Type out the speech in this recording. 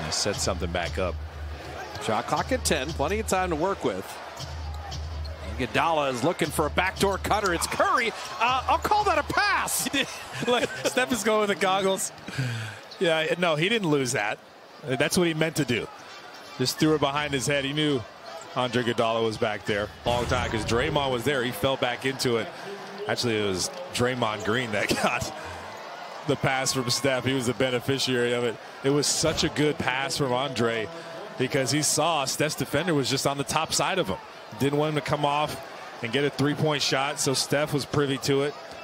Set something back up. Shot clock at 10. Plenty of time to work with. Iguodala is looking for a backdoor cutter. It's Curry. I'll call that a pass. Like, Steph is going with the goggles. Yeah, no, he didn't lose that. That's what he meant to do. Just threw it behind his head. He knew Andre Iguodala was back there long time because Draymond was there. He fell back into it. Actually, it was Draymond Green that got the pass from Steph. He was the beneficiary of it. It was such a good pass from Andre because he saw Steph's defender was just on the top side of him. Didn't want him to come off and get a three-point shot, so Steph was privy to it.